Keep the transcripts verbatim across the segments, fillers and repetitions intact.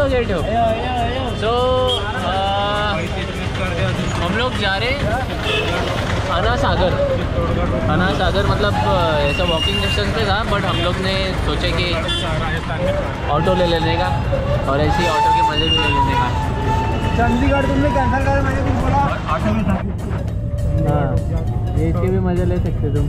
हो गेट हो। सो हम लोग जा रहे अना सागर। अना सागर मतलब ऐसा वॉकिंग डिस्टेंस पे था, बट हम लोग ने सोचे कि ऑटो ले लेने का और ऐसे ही ऑटो के मज़े भी ले लेने का। चंडीगढ़ तुमने कैंसिल करा, मैंने कुछ बोला ऑटो में था। हाँ, ये इसके भी मज़े ले सकते तुम।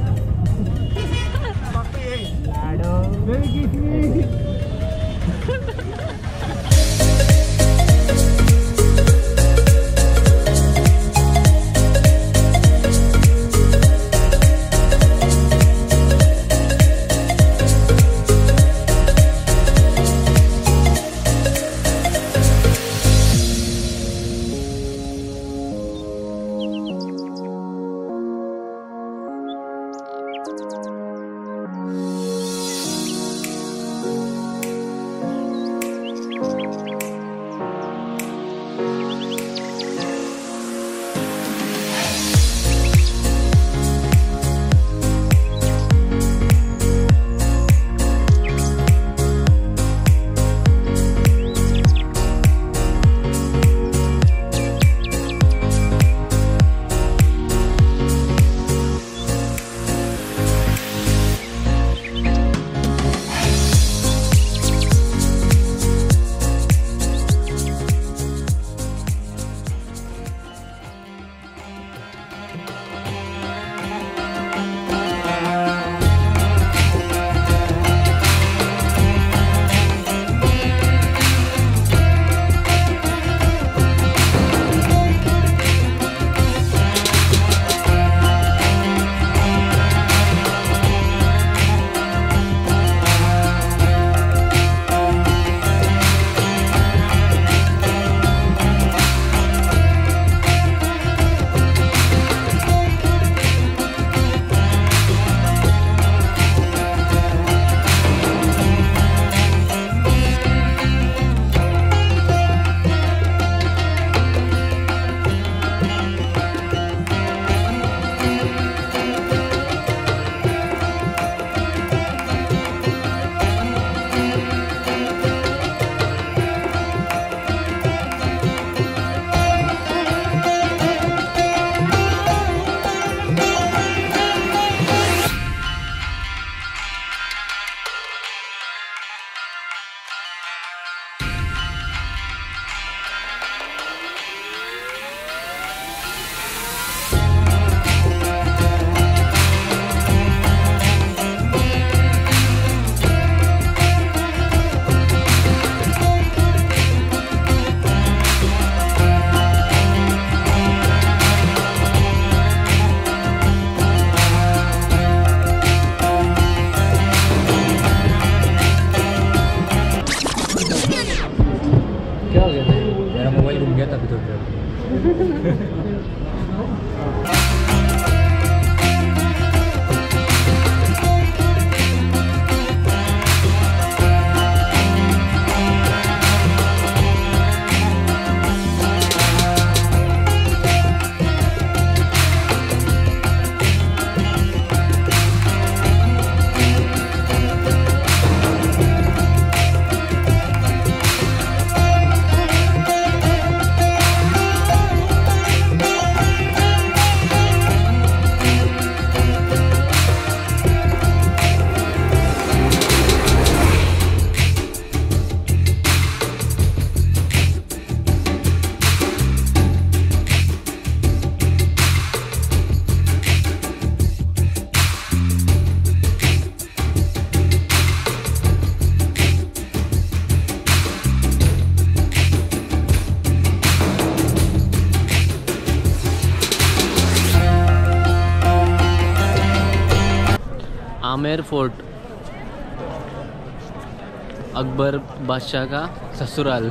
आमेर फोर्ट, अकबर बादशाह का ससुराल।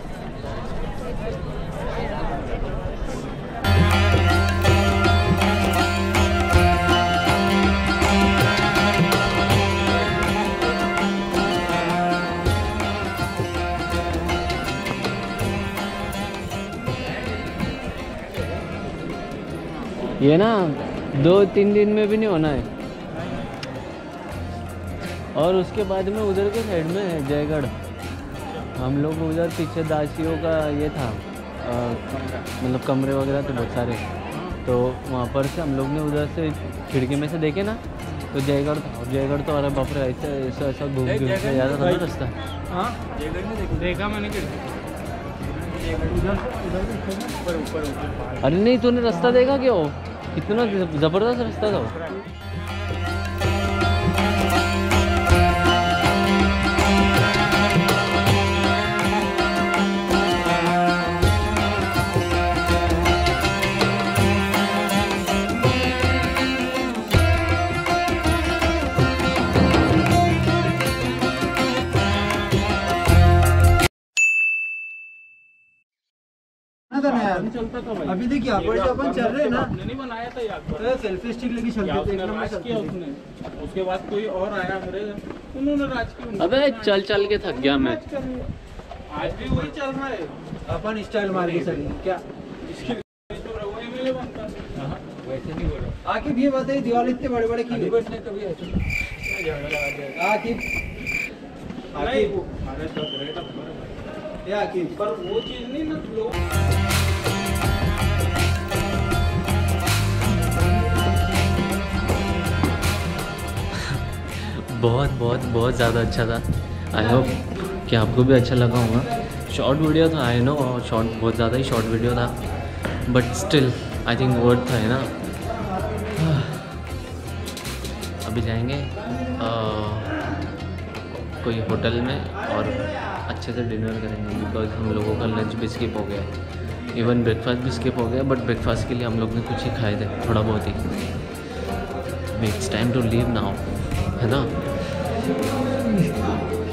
ये ना दो तीन दिन में भी नहीं होना है। और उसके बाद में उधर के साइड में है जयगढ़। हम लोग उधर पीछे दासियों का ये था, आ, मतलब कमरे वगैरह थे बहुत सारे, तो वहाँ पर से हम लोग ने उधर से खिड़की में से देखे ना, तो जयगढ़ था। और जयगढ़ तो अरे बाप रे, ऐसा ऐसा ऐसा घूम घूम के ज़्यादा था ना रास्ता। हाँ जयगढ़ में देखा मैंने ऊपर ऊपर। अरे नहीं, तूने रास्ता देखा क्या? वो कितना ज़बरदस्त रास्ता था वो। अभी देखिए यहाँ जो अपन चल रहे हैं ना, नहीं बनाया था यार, सेल्फी स्टिक लेके चलते थे, राज किया उसने। उसके बाद कोई और आया मेरे, उन्होंने राज किया। अबे चल चल के थक गया मैं। आज भी वही चल रहा है, अपन स्टाइल मार के चलेंगे क्या? वैसे नहीं बोलो। आखिर ये बताइए, दीवार इतने बड़े बड़े क्यों? कभी आखिर आखिर पर वो चीज नहीं ना लोग। बहुत बहुत बहुत ज़्यादा अच्छा था। आई होप कि आपको भी अच्छा लगा होगा। शॉर्ट वीडियो था, आई नो, शॉर्ट बहुत ज़्यादा ही शॉर्ट वीडियो था, but still I think worth था, है ना। अभी जाएंगे आ, कोई होटल में और अच्छे से डिनर करेंगे, बिकॉज हम लोगों का लंच भी स्किप हो गया, इवन ब्रेकफास्ट भी स्किप हो गया। बट ब्रेकफास्ट के लिए हम लोग ने कुछ ही खाए थे, थोड़ा बहुत ही। It's time to leave now, है ना।